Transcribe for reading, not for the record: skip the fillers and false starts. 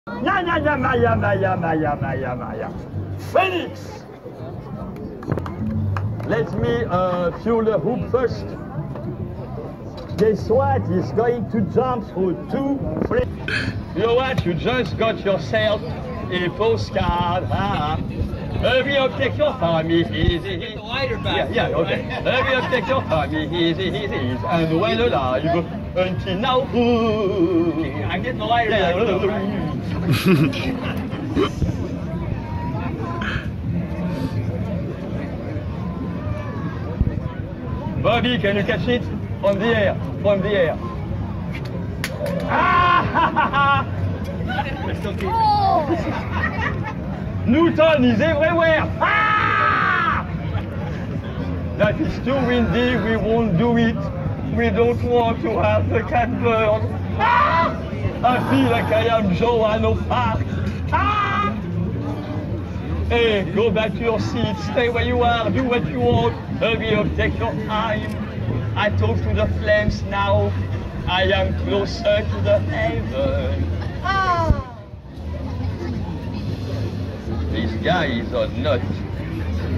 Maya, Maya, Maya, Maya, Maya, Maya. Phoenix! Let me fuel the hoop first. Guess what? He's going to jump through 2 3. You know what? You just got yourself a postcard. Every obstacle for me is easy. Get the lighter back. Yeah, okay. Every obstacle for me is easy. And when alive until now. I'm getting the lighter back. Bobby, can you catch it? From the air, from the air. Ah! Oh. Newton is everywhere. Ah! That is too windy, we won't do it. We don't want to have the cat bird. Ah! I feel like I am Joan of Arc. Ah! Hey, go back to your seat, stay where you are, do what you want. Hurry up, take your time. I talk to the flames now. I am closer to the heaven. Oh. This guy is a nut.